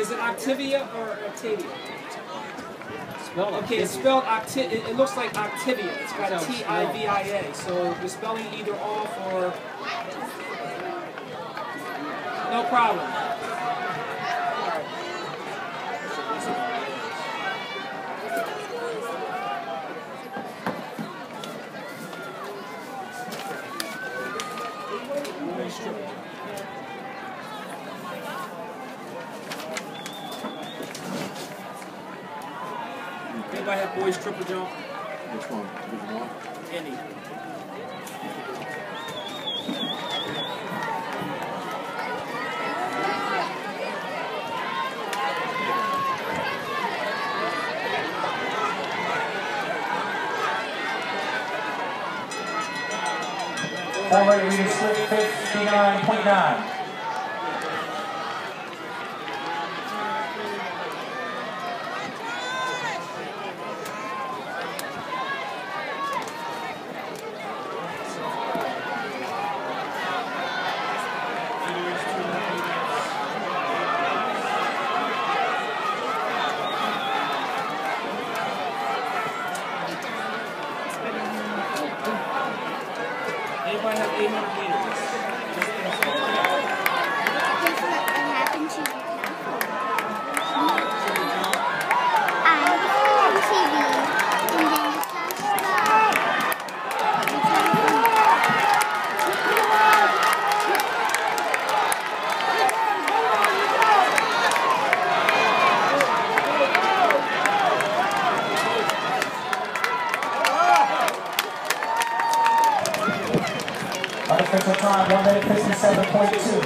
Is it Activia or Octavia? Spelled okay, it's spelled it looks like Activia. It's got T-I-V-I-A. So you're spelling either off or... No problem. Anybody have boys triple jump? Which one? Division 1? Any. Forward reading slip 59.9. Anybody have 800 meters? What happened to you? I was on TV, and then it Unofficial time, 1 minute 57.2.